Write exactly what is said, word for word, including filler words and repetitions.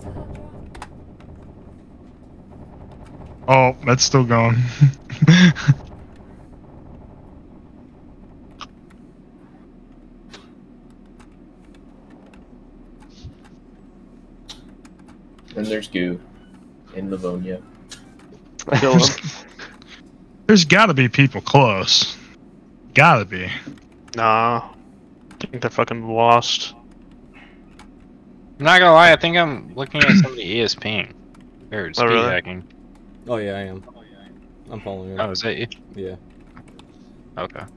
Oh, that's still going. And there's goo in Livonia. Kill him. There's gotta be people close. Gotta be. Nah. I think they're fucking lost. I'm not gonna lie, I think I'm looking at somebody ESPing. Or speed really? hacking. Oh yeah, I am. I'm following her. Oh, is that you? Yeah. Okay.